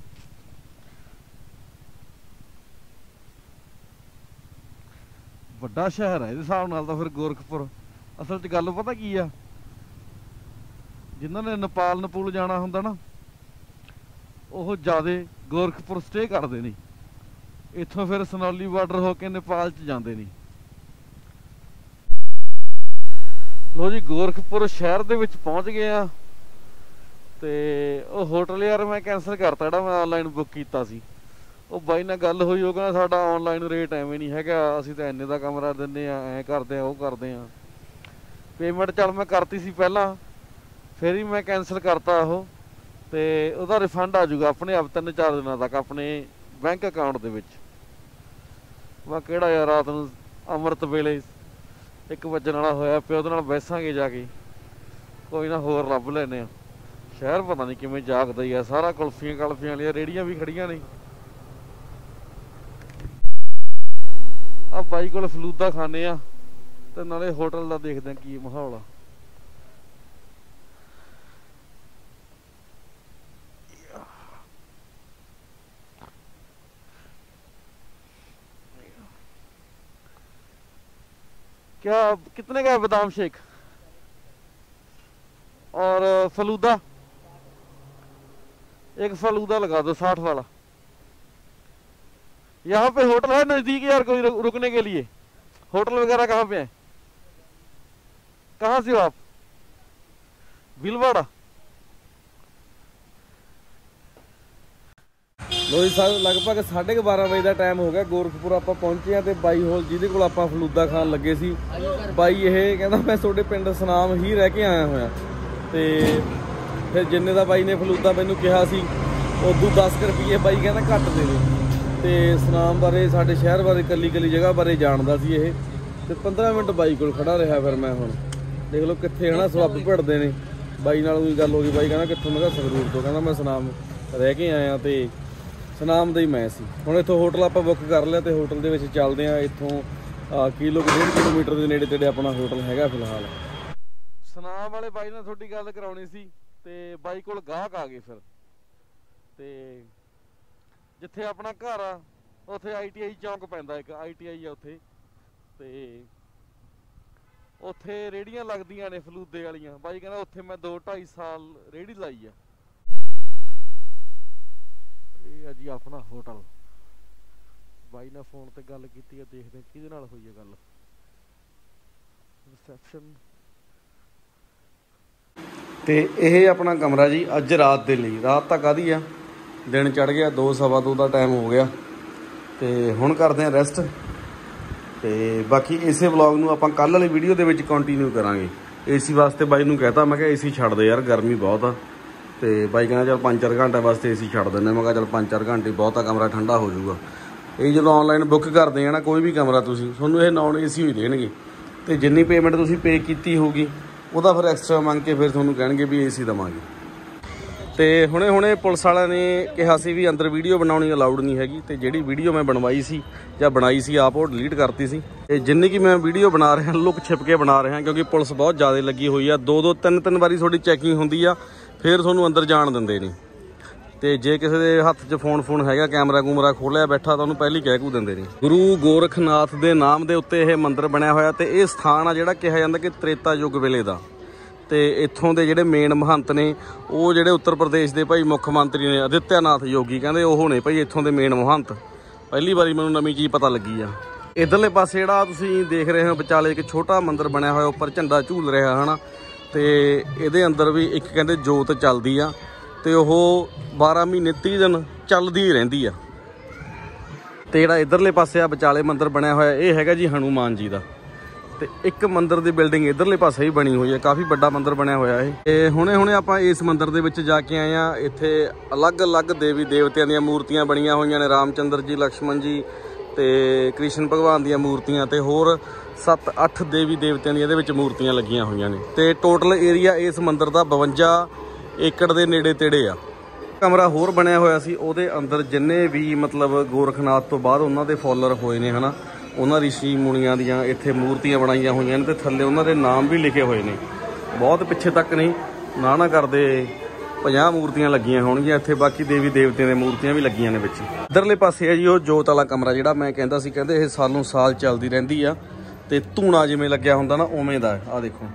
ਵੱਡਾ ਸ਼ਹਿਰ ਹੈ ਇਹਦੇ ਹਿਸਾਬ ਨਾਲ ਤਾਂ ਫਿਰ ਗੋਰਖਪੁਰ। ਅਸਲ 'ਚ ਗੱਲ ਪਤਾ ਕੀ ਆ, ਜਿਨ੍ਹਾਂ ਨੇ ਨੇਪਾਲ ਜਾਣਾ ਹੁੰਦਾ ਨਾ, ਉਹ ਜ਼ਿਆਦੇ ਗੋਰਖਪੁਰ ਸਟੇ ਕਰਦੇ ਨੇ। ਇੱਥੋਂ ਫਿਰ ਸਨੌਲੀ ਬਾਰਡਰ ਹੋ ਕੇ ਨੇਪਾਲ 'ਚ ਜਾਂਦੇ ਨੇ। ਲੋ ਜੀ, ਗੋਰਖਪੁਰ ਸ਼ਹਿਰ ਦੇ ਵਿੱਚ ਪਹੁੰਚ ਗਏ ਆ ਤੇ ਉਹ ਹੋਟਲ ਯਾਰ ਮੈਂ ਕੈਂਸਲ ਕਰਤਾ ਜਿਹੜਾ ਮੈਂ ਔਨਲਾਈਨ ਬੁੱਕ ਕੀਤਾ ਸੀ। ਉਹ ਬਾਈ ਨਾਲ ਗੱਲ ਹੋਈ, ਉਹ ਕਹਿੰਦਾ ਸਾਡਾ ਔਨਲਾਈਨ ਰੇਟ ਐਵੇਂ ਨਹੀਂ ਹੈਗਾ, ਅਸੀਂ ਤਾਂ ਇੰਨੇ ਦਾ ਕਮਰਾ ਦਿੰਦੇ ਆ, ਐਂ ਕਰਦੇ ਆ ਉਹ ਕਰਦੇ ਆ। ਪੇਮੈਂਟ ਚੱਲ ਮੈਂ ਕਰਤੀ ਸੀ ਪਹਿਲਾਂ, ਫਿਰ ਹੀ ਮੈਂ ਕੈਂਸਲ ਕਰਤਾ ਉਹ, ਤੇ ਉਹਦਾ ਰਿਫੰਡ ਆ ਜਾਊਗਾ ਆਪਣੇ ਆਪ 3-4 ਦਿਨਾਂ ਤੱਕ ਆਪਣੇ ਬੈਂਕ ਅਕਾਊਂਟ ਦੇ ਵਿੱਚ। ਮੈਂ ਕਿਹੜਾ ਯਾਰ ਰਾਤ ਨੂੰ ਅੰਮ੍ਰਿਤ ਵੇਲੇ 1 ਵਜਣ ਵਾਲਾ ਹੋਇਆ ਪਿਆ, ਉਹਦੇ ਨਾਲ ਬੈਸਾਂਗੇ ਜਾ ਕੇ। ਕੋਈ ਨਾ ਹੋਰ ਲੱਭ ਲੈਂਦੇ ਆ। ਸ਼ਹਿਰ ਪਤਾ ਨਹੀਂ ਕਿਵੇਂ ਜਾਗਦਾ ਹੀ ਆ ਸਾਰਾ। ਕੁਲਫੀਆਂ ਵਾਲੀਆਂ ਰੇਹੜੀਆਂ ਵੀ ਖੜੀਆਂ ਨੇ। ਆ ਬਾਈ ਕੋਲ ਫਲੂਦਾ ਖਾਣੇ ਆ ਤੇ ਨਾਲੇ ਹੋਟਲ ਦਾ ਦੇਖਦੇ ਆ ਕੀ ਮਾਹੌਲ ਆ। क्या कितने का है बादाम शेक और फलूदा? एक फलूदा लगा दो 60 वाला। यहाँ पे होटल है नजदीक यार कोई रुकने के लिए? होटल वगैरह कहाँ पे है? कहाँ से हो आप? भीलवाड़ा। ਲੋ ਜੀ, ਲਗਭਗ 12:30 ਵਜੇ ਦਾ ਟਾਈਮ ਹੋ ਗਿਆ। ਗੋਰਖਪੁਰ ਆਪਾਂ ਪਹੁੰਚੇ ਆ ਤੇ ਬਾਈ ਹੋਲ ਜਿਹਦੇ ਕੋਲ ਆਪਾਂ ਫਲੂਦਾ ਖਾਣ ਲੱਗੇ ਸੀ, ਬਾਈ ਇਹ ਕਹਿੰਦਾ ਮੈਂ ਤੁਹਾਡੇ ਪਿੰਡ ਸਨਾਮ ਹੀ ਰਹਿ ਕੇ ਆਇਆ ਹੋਇਆ। ਤੇ ਫਿਰ ਜਿੰਨੇ ਦਾ ਬਾਈ ਨੇ ਫਲੂਦਾ ਮੈਨੂੰ ਕਿਹਾ ਸੀ ਉਦੋਂ 10 ਰੁਪਏ ਬਾਈ ਕਹਿੰਦਾ ਘੱਟ ਦੇ ਦੇ। ਤੇ ਸਨਾਮ ਬਾਰੇ, ਸਾਡੇ ਸ਼ਹਿਰ ਬਾਰੇ, ਕੱਲੀ ਜਗ੍ਹਾ ਬਾਰੇ ਜਾਣਦਾ ਸੀ ਇਹ। ਤੇ 15 ਮਿੰਟ ਬਾਈ ਕੋਲ ਖੜਾ ਰਿਹਾ। ਫਿਰ ਮੈਂ ਹੁਣ ਦੇਖ ਲਓ ਕਿੱਥੇ ਹਨਾ ਸਵੱਬ ਭਿੜਦੇ ਨੇ। ਬਾਈ ਨਾਲ ਉਹੀ ਗੱਲ ਹੋ ਗਈ। ਬਾਈ ਕਹਿੰਦਾ ਕਿੱਥੋਂ? ਮੈਂ ਕਿਹਾ ਸੰਗਰੂਰ ਤੋਂ। ਕਹਿੰਦਾ ਮੈਂ ਸਨਾਮ ਰਹਿ ਕੇ ਆਇਆ ਤੇ ਸਨਾਮ ਦਾ ਹੀ ਮੈਂ ਸੀ। ਹੁਣ ਇੱਥੋਂ ਹੋਟਲ ਆਪਾਂ ਬੁੱਕ ਕਰ ਲਿਆ ਤੇ ਹੋਟਲ ਦੇ ਵਿੱਚ ਚੱਲਦੇ ਆ। ਇੱਥੋਂ 1.5 ਕਿਲੋਮੀਟਰ ਦੇ ਨੇੜੇ ਤੇੜੇ ਆਪਣਾ ਹੋਟਲ ਹੈਗਾ ਫਿਲਹਾਲ। ਸਨਾਮ ਵਾਲੇ ਬਾਈ ਨਾਲ ਤੁਹਾਡੀ ਗੱਲ ਕਰਾਉਣੀ ਸੀ ਤੇ ਬਾਈ ਕੋਲ ਗਾਹਕ ਆ ਗਏ। ਫਿਰ ਤੇ ਜਿੱਥੇ ਆਪਣਾ ਘਰ ਆ ਉੱਥੇ ITI ਚੌਂਕ ਪੈਂਦਾ, ਇੱਕ ITI ਆ ਉੱਥੇ, ਤੇ ਉੱਥੇ ਰੇਹੜੀਆਂ ਲੱਗਦੀਆਂ ਨੇ ਫਲੂਦੇ ਵਾਲੀਆਂ। ਬਾਈ ਕਹਿੰਦਾ ਉੱਥੇ ਮੈਂ 2-2.5 ਸਾਲ ਰੇਹੜੀ ਲਾਈ ਆ। ਇਹ ਆ ਜੀ ਆਪਣਾ ਹੋਟਲ। ਬਾਈ ਨਾਲ ਫੋਨ ਤੇ ਗੱਲ ਕੀਤੀ ਆ, ਦੇਖਦੇ ਕਿਹਦੇ ਨਾਲ ਹੋਈ ਆ ਗੱਲ। ਰਿਸੈਪਸ਼ਨ ਤੇ ਇਹ ਆਪਣਾ ਕਮਰਾ ਜੀ ਅੱਜ ਰਾਤ ਦੇ ਲਈ। ਰਾਤ ਤਾਂ ਕਾਹਦੀ ਆ, ਦਿਨ ਚੜ ਗਿਆ, 2-2:15 ਦਾ ਟਾਈਮ ਹੋ ਗਿਆ ਤੇ ਹੁਣ ਕਰਦੇ ਆ ਰੈਸਟ। ਤੇ ਬਾਕੀ ਇਸੇ ਵਲੌਗ ਨੂੰ ਆਪਾਂ ਕੱਲ੍ਹ ਵਾਲੀ ਵੀਡੀਓ ਦੇ ਵਿੱਚ ਕੰਟੀਨਿਊ ਕਰਾਂਗੇ। AC ਵਾਸਤੇ ਬਾਈ ਨੂੰ ਕਹਿਤਾ, ਮੈਂ ਕਿਹਾ AC ਛੱਡ ਦੇ ਯਾਰ, ਗਰਮੀ ਬਹੁਤ ਆ। ਤੇ ਬਾਈ ਕਹਿੰਦਾ ਚੱਲ 5-4 ਘੰਟੇ ਵਾਸਤੇ AC ਛੱਡ ਦਿੰਦੇ। ਮੈਂ ਕਿਹਾ ਚੱਲ 5-4 ਘੰਟੇ ਬਹੁਤ ਆ, ਕਮਰਾ ਠੰਡਾ ਹੋ ਜਾਊਗਾ। ਇਹ ਜਦੋਂ ਔਨਲਾਈਨ ਬੁੱਕ ਕਰਦੇ ਆ ਨਾ ਕੋਈ ਵੀ ਕਮਰਾ, ਤੁਹਾਨੂੰ ਇਹ ਨੌਨ AC ਹੀ ਦੇਣਗੇ ਤੇ ਜਿੰਨੀ ਪੇਮੈਂਟ ਤੁਸੀਂ ਪੇ ਕੀਤੀ ਹੋਊਗੀ ਉਹਦਾ ਫਿਰ ਐਕਸਟਰਾ ਮੰਗ ਕੇ ਫਿਰ ਤੁਹਾਨੂੰ ਕਹਿਣਗੇ ਵੀ AC ਦੇਵਾਂਗੇ। ਤੇ ਹੁਣੇ ਪੁਲਿਸ ਵਾਲਿਆਂ ਨੇ ਕਿਹਾ ਸੀ ਵੀ ਅੰਦਰ ਵੀਡੀਓ ਬਣਾਉਣੀ ਅਲਾਉਡ ਨਹੀਂ ਹੈਗੀ। ਤੇ ਜਿਹੜੀ ਵੀਡੀਓ ਮੈਂ ਬਣਵਾਈ ਸੀ ਜਾਂ ਬਣਾਈ ਸੀ ਆਪ, ਉਹ ਡਿਲੀਟ ਕਰਤੀ ਸੀ। ਤੇ ਜਿੰਨੀ ਕਿ ਮੈਂ ਵੀਡੀਓ ਬਣਾ ਰਿਹਾ ਲੁੱਕ ਛਿਪ ਕੇ ਬਣਾ ਰਿਹਾ, ਕਿਉਂਕਿ ਪੁਲਿਸ ਬਹੁਤ ਜ਼ਿਆਦਾ ਲੱਗੀ ਹੋਈ ਆ। 2-2 3-3 ਵਾਰੀ ਤੁਹਾਡੀ ਚੈਕਿੰਗ ਹੁੰਦੀ ਆ, ਫਿਰ ਤੁਹਾਨੂੰ ਅੰਦਰ ਜਾਣ ਦਿੰਦੇ ਨਹੀਂ। ਤੇ ਜੇ ਕਿਸੇ ਦੇ ਹੱਥ 'ਚ ਫੋਨ ਹੈਗਾ, ਕੈਮਰਾ ਖੋਲਿਆ ਬੈਠਾ, ਤਾਂ ਉਹਨੂੰ ਪਹਿਲੀ ਕਹਿ ਕੂ ਦਿੰਦੇ ਨੇ। ਗੁਰੂ ਗੋਰਖਨਾਥ ਦੇ ਨਾਮ ਦੇ ਉੱਤੇ ਇਹ ਮੰਦਿਰ ਬਣਿਆ ਹੋਇਆ ਤੇ ਇਹ ਸਥਾਨ ਆ ਜਿਹੜਾ ਕਿਹਾ ਜਾਂਦਾ ਕਿ ਤ੍ਰੇਤਾ ਯੁੱਗ ਵੇਲੇ ਦਾ। ਤੇ ਇੱਥੋਂ ਦੇ ਜਿਹੜੇ ਮੇਨ ਮਹੰਤ ਨੇ, ਉਹ ਜਿਹੜੇ ਉੱਤਰ ਪ੍ਰਦੇਸ਼ ਦੇ ਭਾਈ ਮੁੱਖ ਮੰਤਰੀ ਨੇ ਆਦਿੱਤਿਆਨਾਥ ਯੋਗੀ, ਕਹਿੰਦੇ ਉਹ ਨੇ ਭਾਈ ਇੱਥੋਂ ਦੇ ਮੇਨ ਮਹੰਤ। ਪਹਿਲੀ ਵਾਰੀ ਮੈਨੂੰ ਨਵੀਂ ਚੀਜ਼ ਪਤਾ ਲੱਗੀ ਆ। ਇਧਰਲੇ ਪਾਸੇ ਜਿਹੜਾ ਤੁਸੀਂ ਦੇਖ ਰਹੇ ਹੋ ਵਿਚਾਲੇ ਇੱਕ ਛੋਟਾ ਮੰਦਿਰ ਬਣਿਆ ਹੋਇਆ, ਉੱਪਰ ਝੰਡਾ ਝੂਲ ਰਿਹਾ ਹੈ ਨਾ, ਤੇ ਇਹਦੇ ਅੰਦਰ ਵੀ ਇੱਕ ਕਹਿੰਦੇ ਜੋਤ ਚੱਲਦੀ ਆ ਤੇ ਉਹ 12 ਮਹੀਨੇ 30 ਦਿਨ ਚੱਲਦੀ ਹੀ ਰਹਿੰਦੀ ਆ। ਤੇ ਜਿਹੜਾ ਇਧਰਲੇ ਪਾਸੇ ਆ ਵਿਚਾਲੇ ਮੰਦਿਰ ਬਣਿਆ ਹੋਇਆ, ਇਹ ਹੈਗਾ ਜੀ ਹਨੂਮਾਨ ਜੀ ਦਾ। ਤੇ ਇੱਕ ਮੰਦਿਰ ਦੀ ਬਿਲਡਿੰਗ ਇਧਰਲੇ ਪਾਸੇ ਹੀ ਬਣੀ ਹੋਈ ਹੈ, ਕਾਫੀ ਵੱਡਾ ਮੰਦਿਰ ਬਣਿਆ ਹੋਇਆ ਇਹ। ਤੇ ਹੁਣੇ ਆਪਾਂ ਇਸ ਮੰਦਿਰ ਦੇ ਵਿੱਚ ਜਾ ਕੇ ਆਏ ਆ। ਇੱਥੇ ਅਲੱਗ-ਅਲੱਗ ਦੇਵੀ ਦੇਵਤਿਆਂ ਦੀਆਂ ਮੂਰਤੀਆਂ ਬਣੀਆਂ ਹੋਈਆਂ ਨੇ, ਰਾਮਚੰਦਰ ਜੀ, ਲਕਸ਼ਮਣ ਜੀ ਤੇ ਕ੍ਰਿਸ਼ਨ ਭਗਵਾਨ ਦੀਆਂ ਮੂਰਤੀਆਂ ਤੇ ਹੋਰ 7-8 ਦੇਵੀ ਦੇਵਤਿਆਂ ਦੀਆਂ ਇਹਦੇ ਵਿੱਚ ਮੂਰਤੀਆਂ ਲੱਗੀਆਂ ਹੋਈਆਂ ਨੇ। ਤੇ ਟੋਟਲ ਏਰੀਆ ਇਸ ਮੰਦਿਰ ਦਾ 52 ਏਕੜ ਦੇ ਨੇੜੇ ਤੇੜੇ ਆ। ਕਮਰਾ ਹੋਰ ਬਣਿਆ ਹੋਇਆ ਸੀ, ਉਹਦੇ ਅੰਦਰ ਜਿੰਨੇ ਵੀ ਮਤਲਬ ਗੋਰਖਨਾਥ ਤੋਂ ਬਾਅਦ ਉਹਨਾਂ ਦੇ ਫਾਲੋਅਰ ਹੋਏ ਨੇ ਹਨਾ, ਉਹਨਾਂ ਰਿਸ਼ੀ ਮੁਨੀਆਂ ਦੀਆਂ ਇੱਥੇ ਮੂਰਤੀਆਂ ਬਣਾਈਆਂ ਹੋਈਆਂ ਨੇ ਤੇ ਥੱਲੇ ਉਹਨਾਂ ਦੇ ਨਾਮ ਵੀ ਲਿਖੇ ਹੋਏ ਨੇ। ਬਹੁਤ ਪਿੱਛੇ ਤੱਕ ਨਹੀਂ ਨਾ ਕਰਦੇ 50 ਮੂਰਤੀਆਂ ਲੱਗੀਆਂ ਹੋਣਗੀਆਂ ਇੱਥੇ, ਬਾਕੀ ਦੇਵੀ ਦੇਵਤਿਆਂ ਦੀਆਂ ਮੂਰਤੀਆਂ ਵੀ ਲੱਗੀਆਂ ਨੇ ਵਿੱਚ। ਇੱਧਰਲੇ ਪਾਸੇ ਹੈ ਜੀ ਉਹ ਜੋਤ ਵਾਲਾ ਕਮਰਾ ਜਿਹੜਾ ਮੈਂ ਕਹਿੰਦਾ ਸੀ, ਕਹਿੰਦੇ ਇਹ ਸਾਲੋਂ ਸਾਲ ਚੱਲਦੀ ਰਹਿੰਦੀ ਆ ਤੇ ਧੂਣਾ ਜਿਵੇਂ ਲੱਗਿਆ ਹੁੰਦਾ ਨਾ ਉਵੇਂ ਦਾ। ਆਹ ਦੇਖੋ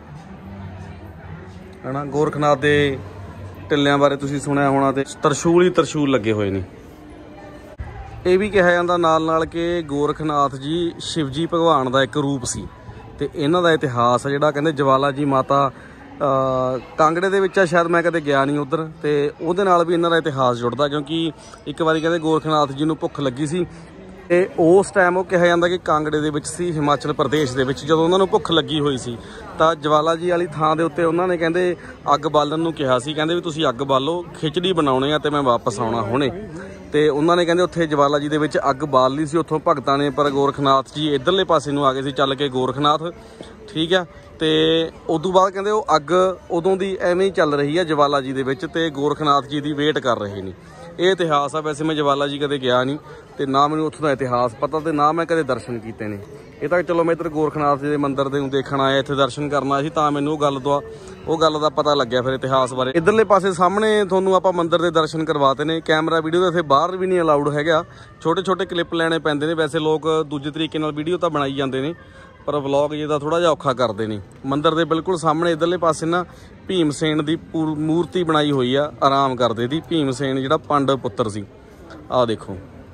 ਹਨਾ, ਗੋਰਖਨਾਥ ਦੇ ਟਿੱਲਿਆਂ ਬਾਰੇ ਤੁਸੀਂ ਸੁਣਿਆ ਹੋਣਾ ਤੇ ਤਰਸ਼ੂਲ ਹੀ ਤਰਸ਼ੂਲ ਲੱਗੇ ਹੋਏ ਨੇ। ਇਹ ਵੀ ਕਿਹਾ ਜਾਂਦਾ ਨਾਲ ਕਿ ਗੋਰਖਨਾਥ ਜੀ ਸ਼ਿਵ ਜੀ ਭਗਵਾਨ ਦਾ ਇੱਕ ਰੂਪ ਸੀ ਤੇ ਇਹਨਾਂ ਦਾ ਇਤਿਹਾਸ ਆ ਜਿਹੜਾ ਕਹਿੰਦੇ ਜਵਾਲਾ ਜੀ ਮਾਤਾ ਕਾਂਗੜੇ ਦੇ ਵਿੱਚ ਆ, ਸ਼ਾਇਦ ਮੈਂ ਕਦੇ ਗਿਆ ਨਹੀਂ ਉੱਧਰ, ਤੇ ਉਹਦੇ ਨਾਲ ਵੀ ਇਹਨਾਂ ਦਾ ਇਤਿਹਾਸ ਜੁੜਦਾ ਕਿਉਂਕਿ ਇੱਕ ਵਾਰੀ ਕਹਿੰਦੇ ਗੋਰਖਨਾਥ ਜੀ ਨੂੰ ਭੁੱਖ ਲੱਗੀ ਸੀ ਤੇ ਉਸ ਟਾਈਮ ਉਹ ਕਿਹਾ ਜਾਂਦਾ ਕਿ ਕਾਂਗੜੇ ਦੇ ਵਿੱਚ ਸੀ, ਹਿਮਾਚਲ ਪ੍ਰਦੇਸ਼ ਦੇ ਵਿੱਚ, ਜਦੋਂ ਉਹਨਾਂ ਨੂੰ ਭੁੱਖ ਲੱਗੀ ਹੋਈ ਸੀ ਤਾਂ ਜਵਾਲਾ ਜੀ ਵਾਲੀ ਥਾਂ ਦੇ ਉੱਤੇ ਉਹਨਾਂ ਨੇ ਕਹਿੰਦੇ ਅੱਗ ਬਾਲਣ ਨੂੰ ਕਿਹਾ ਸੀ, ਕਹਿੰਦੇ ਵੀ ਤੁਸੀਂ ਅੱਗ ਬਾਲੋ, ਖਿਚੜੀ ਬਣਾਉਣੇ ਆ ਤੇ ਮੈਂ ਵਾਪਸ ਆਉਣਾ ਹੁਣੇ। ਤੇ ਉਹਨਾਂ ਨੇ ਕਹਿੰਦੇ ਉੱਥੇ ਜਵਾਲਾ ਜੀ ਦੇ ਵਿੱਚ ਅੱਗ ਬਾਲ ਲਈ ਸੀ ਉੱਥੋਂ ਭਗਤਾਂ ਨੇ, ਪਰ ਗੋਰਖਨਾਥ ਜੀ ਇੱਧਰਲੇ ਪਾਸੇ ਨੂੰ ਆ ਗਏ ਸੀ ਚੱਲ ਕੇ ਗੋਰਖਨਾਥ, ਠੀਕ ਆ। ਤੇ ਉਦੋਂ ਬਾਅਦ ਕਹਿੰਦੇ ਉਹ ਅੱਗ ਉਦੋਂ ਦੀ ਐਵੇਂ ਹੀ ਚੱਲ ਰਹੀ ਆ ਜਵਾਲਾ ਜੀ ਦੇ ਵਿੱਚ ਤੇ ਗੋਰਖਨਾਥ ਜੀ ਦੀ ਵੇਟ ਕਰ ਰਹੇ ਨੇ। ਇਹ ਇਤਿਹਾਸ ਆ। ਵੈਸੇ ਮੈਂ ਜਵਾਲਾ ਜੀ ਕਦੇ ਗਿਆ ਨਹੀਂ ਤੇ ਨਾ ਮੈਨੂੰ ਉੱਥੋਂ ਦਾ ਇਤਿਹਾਸ ਪਤਾ ਤੇ ਨਾ ਮੈਂ ਕਦੇ ਦਰਸ਼ਨ ਕੀਤੇ ਨੇ। ਇਹ ਤਾਂ ਚਲੋ ਮੈਂ ਇੱਧਰ ਗੋਰਖਨਾਥ ਜੀ ਦੇ ਮੰਦਿਰ ਦੇ ਨੂੰ ਦੇਖਣ ਆਇਆ, ਇੱਥੇ ਦਰਸ਼ਨ ਕਰਨ ਆਇਆ ਸੀ, ਤਾਂ ਮੈਨੂੰ ਉਹ ਗੱਲ ਦਾ ਪਤਾ ਲੱਗਿਆ ਫਿਰ ਇਤਿਹਾਸ ਬਾਰੇ। ਇੱਧਰਲੇ ਪਾਸੇ ਸਾਹਮਣੇ ਤੁਹਾਨੂੰ ਆਪਾਂ ਮੰਦਿਰ ਦੇ ਦਰਸ਼ਨ ਕਰਵਾਤੇ ਨੇ। ਕੈਮਰਾ ਵੀਡੀਓ ਦਾ ਇੱਥੇ ਬਾਹਰ ਵੀ ਨਹੀਂ ਅਲਾਉਡ ਹੈਗਾ, ਛੋਟੇ ਕਲਿੱਪ ਲੈਣੇ ਪੈਂਦੇ ਨੇ। ਵੈਸੇ ਲੋਕ ਦੂਜੇ ਤਰੀਕੇ ਨਾਲ ਵੀਡੀਓ ਤਾਂ ਬਣਾਈ ਜਾਂਦੇ ਨੇ ਪਰ ਵਲੌਗ ਜਿਹਦਾ ਥੋੜਾ ਜਿਹਾ ਔਖਾ ਕਰਦੇ ਨੇ। ਮੰਦਿਰ ਦੇ ਬਿਲਕੁਲ ਸਾਹਮਣੇ ਇੱਧਰਲੇ ਪਾਸੇ ਨਾ ਭੀਮ ਸੈਨ ਦੀ ਮੂਰਤੀ ਬਣਾਈ ਹੋਈ ਆ, ਆਰਾਮ ਕਰਦੇ ਦੀ। ਭੀਮ ਸੈਨ ਜਿਹੜਾ ਪਾਂਡਵ ਪੁੱਤਰ ਸੀ, ਆਹ ਦੇਖੋ,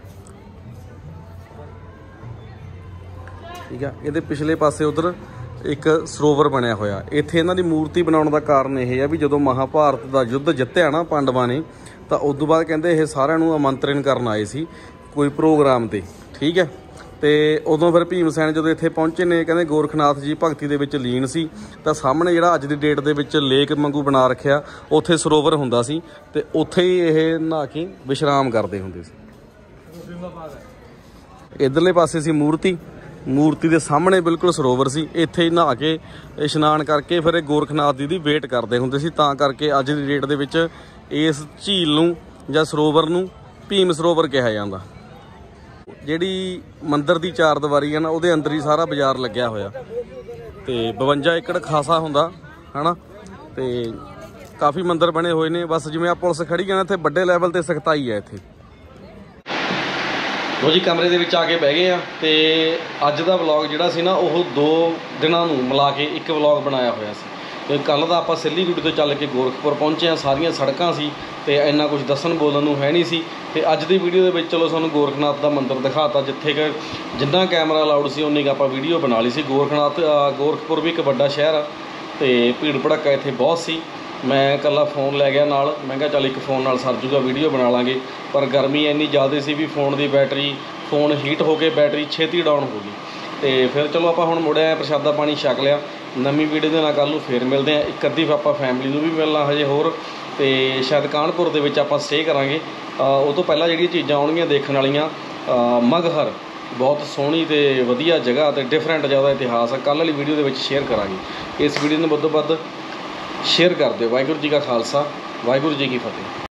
ਠੀਕ ਆ। ਇਹਦੇ ਪਿਛਲੇ ਪਾਸੇ ਉਧਰ ਇੱਕ ਸਰੋਵਰ ਬਣਿਆ ਹੋਇਆ। ਇੱਥੇ ਇਹਨਾਂ ਦੀ ਮੂਰਤੀ ਬਣਾਉਣ ਦਾ ਕਾਰਨ ਇਹ ਆ ਵੀ ਜਦੋਂ ਮਹਾਭਾਰਤ ਦਾ ਯੁੱਧ ਜਿੱਤਿਆ ਨਾ ਪਾਂਡਵਾਂ ਨੇ, ਤਾਂ ਉਸ ਤੋਂ ਬਾਅਦ ਕਹਿੰਦੇ ਇਹ ਸਾਰਿਆਂ ਨੂੰ ਆਮੰਤਰਣ ਕਰਨ ਆਏ ਸੀ ਕੋਈ ਪ੍ਰੋਗਰਾਮ ਤੇ, ਠੀਕ ਹੈ। ਤੇ ਉਦੋਂ ਫਿਰ ਭੀਮ ਸੈਨ ਜਦੋਂ ਇੱਥੇ ਪਹੁੰਚੇ ਨੇ, ਕਹਿੰਦੇ ਗੋਰਖਨਾਥ ਜੀ ਭਗਤੀ ਦੇ ਵਿੱਚ ਲੀਨ ਸੀ, ਤਾਂ ਸਾਹਮਣੇ ਜਿਹੜਾ ਅੱਜ ਦੀ ਡੇਟ ਦੇ ਵਿੱਚ ਲੇਕ ਵਾਂਗੂ ਬਣਾ ਰੱਖਿਆ, ਉੱਥੇ ਸਰੋਵਰ ਹੁੰਦਾ ਸੀ ਤੇ ਉੱਥੇ ਹੀ ਇਹ ਨਹਾ ਕੇ ਵਿਸ਼ਰਾਮ ਕਰਦੇ ਹੁੰਦੇ ਸੀ। ਇੱਧਰਲੇ ਪਾਸੇ ਸੀ ਮੂਰਤੀ ਦੇ ਸਾਹਮਣੇ ਬਿਲਕੁਲ ਸਰੋਵਰ ਸੀ, ਇੱਥੇ ਹੀ ਨਹਾ ਕੇ ਇਸ਼ਨਾਨ ਕਰਕੇ ਫਿਰ ਇਹ ਗੋਰਖਨਾਥ ਜੀ ਦੀ ਵੇਟ ਕਰਦੇ ਹੁੰਦੇ ਸੀ। ਤਾਂ ਕਰਕੇ ਅੱਜ ਦੀ ਡੇਟ ਦੇ ਵਿੱਚ ਇਸ ਝੀਲ ਨੂੰ ਜਾਂ ਸਰੋਵਰ ਨੂੰ ਭੀਮ ਸਰੋਵਰ ਕਿਹਾ ਜਾਂਦਾ। ਜਿਹੜੀ ਮੰਦਿਰ ਦੀ ਚਾਰ ਦੀਵਾਰੀ ਹੈ ਨਾ, ਉਹਦੇ ਅੰਦਰ ਹੀ ਸਾਰਾ ਬਾਜ਼ਾਰ ਲੱਗਿਆ ਹੋਇਆ ਤੇ 52 ਏਕੜ ਖਾਸਾ ਹੁੰਦਾ ਹਨਾ, ਤੇ ਕਾਫੀ ਮੰਦਿਰ ਬਣੇ ਹੋਏ ਨੇ। ਬਸ ਜਿਵੇਂ ਆ ਪੁਲਿਸ ਖੜੀ ਹੈ ਨਾ, ਇੱਥੇ ਵੱਡੇ ਲੈਵਲ ਤੇ ਸਖਤਾਈ ਹੈ ਇੱਥੇ। ਲੋ ਜੀ, ਕਮਰੇ ਦੇ ਵਿੱਚ ਆ ਕੇ ਬਹਿ ਗਏ ਆ ਤੇ ਅੱਜ ਦਾ ਵਲੌਗ ਜਿਹੜਾ ਸੀ ਨਾ, ਉਹ 2 ਦਿਨਾਂ ਨੂੰ ਮਿਲਾ ਕੇ ਇੱਕ ਵਲੌਗ ਬਣਾਇਆ ਹੋਇਆ ਸੀ। ਤੇ ਕੱਲ੍ਹ ਦਾ ਆਪਾਂ ਸਿੱਲੀਗੁੜੀ ਤੋਂ ਚੱਲ ਕੇ ਗੋਰਖਪੁਰ ਪਹੁੰਚੇ ਆ, ਸਾਰੀਆਂ ਸੜਕਾਂ ਸੀ ਤੇ ਇੰਨਾ ਕੁਝ ਦੱਸਣ ਬੋਲਣ ਨੂੰ ਹੈ ਨਹੀਂ ਸੀ। ਤੇ ਅੱਜ ਦੀ ਵੀਡੀਓ ਦੇ ਵਿੱਚ ਚਲੋ ਤੁਹਾਨੂੰ ਗੋਰਖਨਾਥ ਦਾ ਮੰਦਿਰ ਦਿਖਾਤਾ, ਜਿੱਥੇ ਕਿ ਜਿੰਨਾ ਕੈਮਰਾ ਅਲਾਉਡ ਸੀ ਉਨੀ ਕੁ ਆਪਾਂ ਵੀਡੀਓ ਬਣਾ ਲਈ ਸੀ। ਗੋਰਖਪੁਰ ਵੀ ਇੱਕ ਵੱਡਾ ਸ਼ਹਿਰ ਆ ਤੇ ਭੀੜ ਭੜੱਕਾ ਇੱਥੇ ਬਹੁਤ ਸੀ। ਮੈਂ ਇਕੱਲਾ ਫ਼ੋਨ ਲੈ ਗਿਆ ਨਾਲ, ਮੈਂ ਕਿਹਾ ਚੱਲ ਇੱਕ ਫ਼ੋਨ ਨਾਲ ਸਰ ਜੂਗਾ, ਵੀਡੀਓ ਬਣਾ ਲਾਂਗੇ। ਪਰ ਗਰਮੀ ਇੰਨੀ ਜ਼ਿਆਦਾ ਸੀ ਵੀ ਫ਼ੋਨ ਹੀਟ ਹੋ ਕੇ ਬੈਟਰੀ ਛੇਤੀ ਡਾਊਨ ਹੋ ਗਈ। ਤੇ ਫਿਰ ਚਲੋ ਆਪਾਂ ਹੁਣ ਮੁੜਿਆ, ਪ੍ਰਸ਼ਾਦਾ ਪਾਣੀ ਛਕ ਲਿਆ। ਨਵੀਂ ਵੀਡੀਓ ਦੇ ਨਾਲ ਕੱਲ੍ਹ ਨੂੰ ਫੇਰ ਮਿਲਦੇ ਹਾਂ। ਇੱਕ ਅੱਧੀ ਆਪਾਂ ਫੈਮਿਲੀ ਨੂੰ ਵੀ ਮਿਲਣਾ ਹਜੇ ਹੋਰ, ਤੇ ਸ਼ਾਇਦ ਕਾਨਪੁਰ ਦੇ ਵਿੱਚ ਆਪਾਂ ਸਟੇ ਕਰਾਂਗੇ। ਉਹ ਤੋਂ ਪਹਿਲਾਂ ਜਿਹੜੀਆਂ ਚੀਜ਼ਾਂ ਆਉਣਗੀਆਂ ਦੇਖਣ ਵਾਲੀਆਂ, ਮਗਹਰ ਬਹੁਤ ਸੋਹਣੀ ਤੇ ਵਧੀਆ ਜਗ੍ਹਾ ਤੇ ਡਿਫਰੈਂਟ ਜ਼ਿਆਦਾ ਇਤਿਹਾਸ ਆ, ਕੱਲ੍ਹ ਵਾਲੀ ਵੀਡੀਓ ਦੇ ਵਿੱਚ ਸ਼ੇਅਰ ਕਰਾਂਗੇ। ਇਸ ਵੀਡੀਓ ਨੂੰ ਵੱਧ ਤੋਂ ਵੱਧ ਸ਼ੇਅਰ ਕਰ ਦਿਓ। ਵਾਹਿਗੁਰੂ ਜੀ ਕਾ ਖਾਲਸਾ, ਵਾਹਿਗੁਰੂ ਜੀ ਕੀ ਫਤਿਹ।